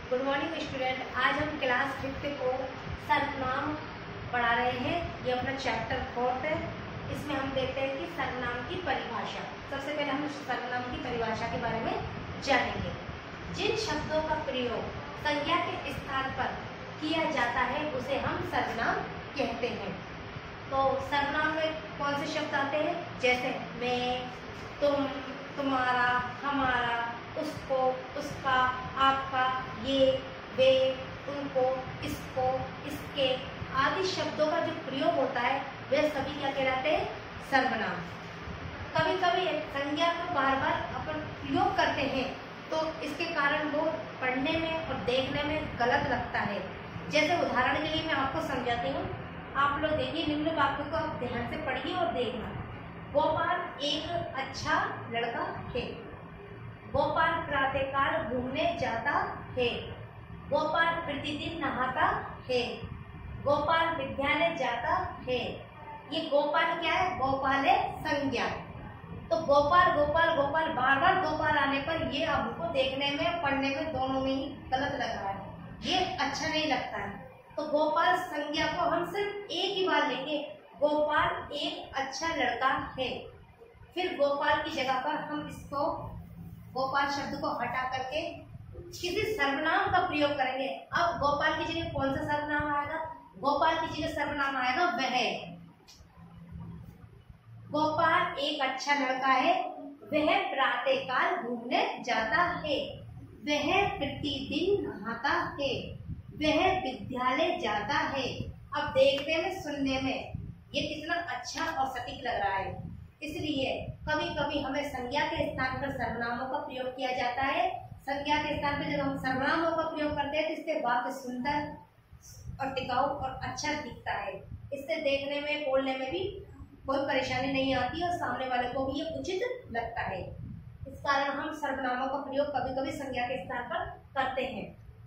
Good morning student. आज हम class 5 को सर्वनाम पढ़ा रहे हैं। ये अपना चैप्टर 4 है। इसमें हम देखते हैं कि सर्वनाम की परिभाषा। सबसे पहले हम सर्वनाम की परिभाषा के बारे में जानेंगे। जिन शब्दों का प्रयोग संज्ञा के स्थान पर किया जाता है उसे हम सर्वनाम कहते हैं। तो सर्वनाम में कौन से शब्द आते हैं? जैसे मैं, तुम, तुम्हारा, हमारा, उसको, उसका, आपका, ये, वे, उनको, इसको, इसके आदि शब्दों का जो प्रयोग होता है वे सभी क्या कहलाते हैं? सर्वनाम। कभी कभी संज्ञा को बार बार अपन प्रयोग करते हैं तो इसके कारण वो पढ़ने में और देखने में गलत लगता है। जैसे उदाहरण के लिए मैं आपको समझाती हूँ। आप लोग देखिए, निम्न वाक्यों को आप ध्यान से पढ़िए और देखना। गोपाल एक अच्छा लड़का है। गोपाल प्रातःकाल घूमने जाता है। गोपाल प्रतिदिन नहाता है। गोपाल विद्यालय जाता है। ये गोपाल क्या है? गोपाल है संज्ञा। तो गोपाल गोपाल गोपाल बार बार गोपाल आने पर ये आपको देखने में पढ़ने में दोनों में ही गलत लग रहा है, ये अच्छा नहीं लगता है। तो गोपाल संज्ञा को हम सिर्फ एक ही बार लेंगे, गोपाल एक अच्छा लड़का है। फिर गोपाल की जगह पर हम इसको गोपाल शब्द को हटा करके किसी सर्वनाम का प्रयोग करेंगे। अब गोपाल की जगह कौन सा सर्वनाम आएगा? गोपाल की जगह सर्वनाम आएगा वह। गोपाल एक अच्छा लड़का है। वह प्रातःकाल घूमने जाता है। वह प्रतिदिन नहाता है। वह विद्यालय जाता है। अब देखने में, सुनने में ये कितना अच्छा और सटीक लग रहा है। इसलिए कभी कभी हमें संज्ञा के स्थान पर सर्वनामों का प्रयोग किया जाता है। संज्ञा के स्थान पर जब हम सर्वनामों का प्रयोग करते हैं तो इससे वाक्य सुंदर और टिकाऊ और अच्छा दिखता है। इससे देखने में, बोलने में भी कोई परेशानी नहीं आती और सामने वाले को भी ये उचित लगता है। इस कारण हम सर्वनामों का प्रयोग कभी कभी संज्ञा के स्थान पर करते हैं।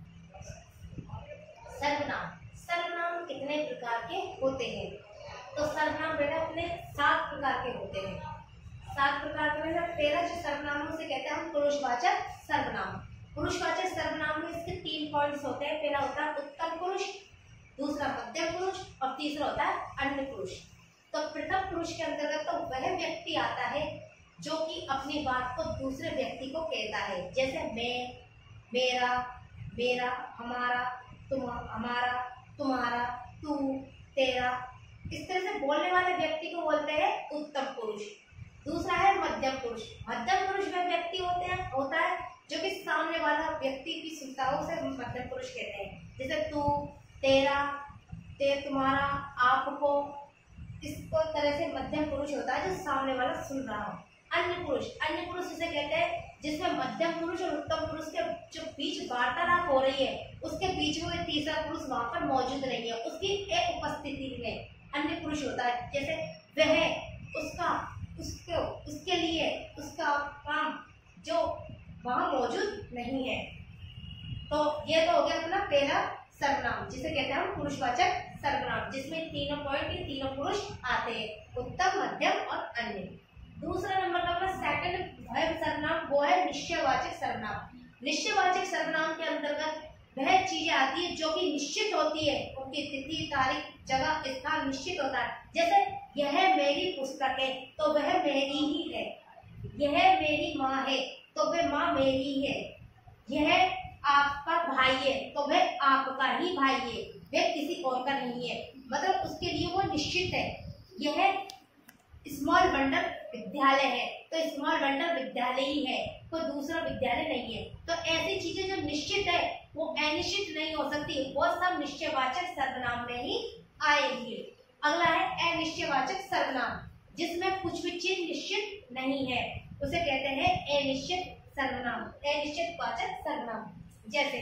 सर्वनाम कितने प्रकार के होते हैं? तो सर्वनाम बेटा अपने 7 प्रकार के होते हैं। 7 प्रकार के में पहला जो सर्वनामों से कहते हैं हम पुरुषवाचक सर्वनाम। पुरुषवाचक सर्वनाम में इसके 3 पॉइंट्स होते हैं। पहला होता है उत्तम पुरुष, दूसरा मध्यम पुरुष और तीसरा होता है अन्य पुरुष। तो प्रथम पुरुष के अंतर्गत तो वह व्यक्ति आता है जो कि अपनी बात को दूसरे व्यक्ति को कहता है। जैसे मैं, मेरा, मेरा, हमारा, हमारा, तुम्हारा, तू, तेरा। इस तरह से बोलने वाले व्यक्ति को बोलते हैं उत्तम पुरुष। दूसरा है मध्यम पुरुष। मध्यम पुरुष वह व्यक्ति होता है जो कि सामने वाला व्यक्ति की सुनता हो, उसे मध्यम पुरुष कहते हैं। जैसे तू, तेरा, तुम्हारा, आपको। इसको तरह से मध्यम पुरुष होता है जो सामने वाला सुन रहा हो। अन्य पुरुष उसे कहते हैं जिसमें मध्यम पुरुष और उत्तम पुरुष के जो बीच वार्तालाप हो रही है उसके बीच में तीसरा पुरुष वहां पर मौजूद नहीं है, उसकी एक उपस्थिति में अन्य पुरुष होता है। जैसे वह, उसका, उसको, उसके लिए, उसका काम जो वहां मौजूद नहीं है। तो ये तो हो गया अपना पहला सर्वनाम जिसे कहते हैं हम पुरुषवाचक सर्वनाम, जिसमें तीनों पॉइंट, तीनों पुरुष आते हैं, उत्तम, मध्यम और अन्य। दूसरा नंबर का अपना सेकंड सर्वनाम वो है निश्चयवाचक सर्वनाम। निश्चयवाचक सर्वनाम के अंतर्गत वह चीजें आती है जो कि निश्चित होती है, उनकी तिथि, तारीख, जगह, स्थान निश्चित होता है। जैसे यह मेरी पुस्तक है तो वह मेरी ही है। यह मेरी माँ है तो वह माँ मेरी है। यह आपका भाई है तो वह आपका ही भाई है, वह किसी और का नहीं है। मतलब उसके लिए वो निश्चित है। यह स्मॉल बंडल विद्यालय है तो स्मॉल बंडल विद्यालय ही है, कोई दूसरा विद्यालय नहीं है। तो ऐसी चीजें जो निश्चित है वो अनिश्चित नहीं हो सकती, वो सब निश्चयवाचक सर्वनाम में ही आएगी। अगला है अनिश्चयवाचक सर्वनाम, जिसमें कुछ भी चीज निश्चित नहीं है, उसे कहते हैं अनिश्चित सर्वनाम, अनिश्चयवाचक सर्वनाम। जैसे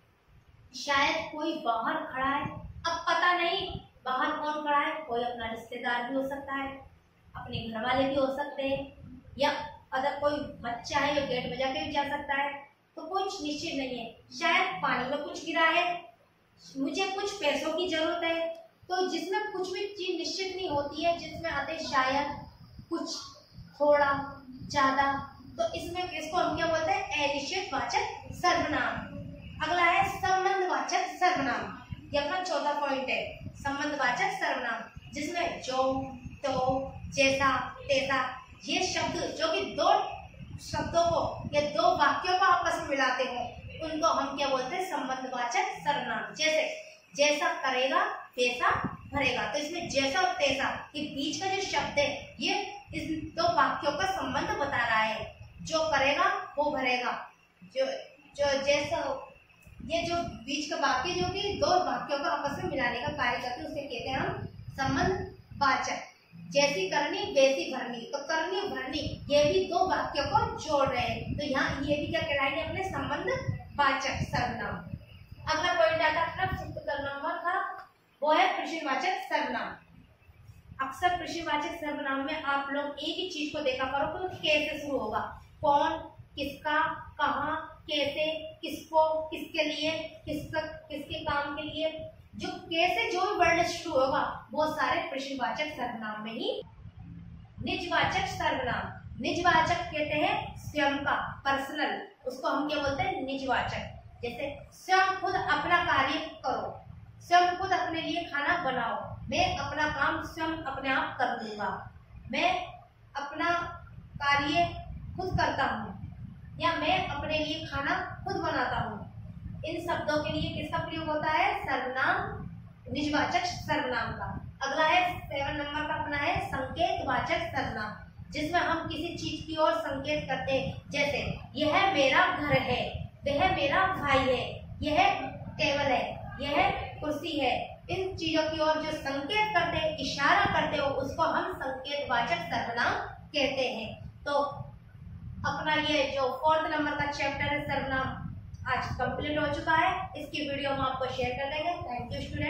शायद कोई बाहर खड़ा है, अब पता नहीं बाहर कौन खड़ा है, कोई अपना रिश्तेदार भी हो सकता है, अपने घर वाले भी हो सकते हैं, या अगर कोई बच्चा है जो गेट बजा के भी जा सकता है। तो कुछ निश्चित नहीं है। शायद पानी में कुछ गिरा है, मुझे कुछ पैसों की जरूरत है। तो जिसमें कुछ भी चीज निश्चित नहीं होती है, जिसमें आते शायद, कुछ, थोड़ा, ज्यादा, तो इसमें इसको हम क्या बोलते हैं? अनिश्चितवाचक सर्वनाम। अगला है सर्वनाम, ये अपना चौथा पॉइंट है, संबंधवाचक सर्वनाम, जिसमें जो, तो, जैसा, तैसा, ये शब्द जो कि दो शब्दों को या दो वाक्यों को आपस में मिलाते हो, उनको हम क्या बोलते हैं, संबंधवाचक सर्वनाम। जैसे जैसा करेगा वैसा भरेगा, तो इसमें जैसा और तैसा के बीच का जो शब्द है, ये इस दो वाक्यों का संबंध बता रहा है। जो करेगा वो भरेगा, जो जो जैसा, ये जो बीच का वाक्य जो कि दो वाक्यों को आपस में मिलाने का कार्य करते हैं, उसे कहते हैं हम संबंधवाचक। जैसी करनी वैसी भरनी, तो करनी और भरनी ये भी दो वाक्यों को जोड़ रहे हैं, तो यहाँ ये भी क्या कहलाएंगे, अपने संबंधवाचक सर्वनाम। अगला पॉइंट आता है अपना नंबर का, वो है प्रश्नवाचक सर्वनाम। अक्सर प्रश्नवाचक सर्वनाम में आप लोग एक ही चीज को देखा करो तो कैसे शुरू होगा, कौन, किसका, कहाँ, कैसे, किसको, किसके लिए, किसके काम के लिए, जो कैसे जो भी वर्ड शुरू होगा वो सारे प्रश्नवाचक सर्वनाम में ही। निजवाचक सर्वनाम, निजवाचक कहते हैं स्वयं का, पर्सनल, उसको हम क्या बोलते हैं, निजवाचक। जैसे स्वयं खुद अपना कार्य करो, स्वयं खुद अपने लिए खाना बनाओ, मैं अपना काम स्वयं अपने आप कर लूंगा, मैं अपना कार्य खुद करता हूँ, या मैं अपने लिए खाना खुद बनाता हूँ। इन शब्दों के लिए किसका प्रयोग होता है, सर्वनाम, निजवाचक सर्वनाम का। अगला है 7 नंबर का अपना है संकेतवाचक सर्वनाम, जिसमें हम किसी चीज की ओर संकेत करते हैं। जैसे यह मेरा घर है, वह मेरा भाई है, यह टेबल है, यह कुर्सी है। इन चीजों की ओर जो संकेत करते हैं, इशारा करते हो, उसको हम संकेतवाचक सर्वनाम कहते हैं। तो अपना ये जो 4th नंबर का चैप्टर है सर्वनाम आज कंप्लीट हो चुका है। इसकी वीडियो हम आपको शेयर कर देंगे। Thank you student.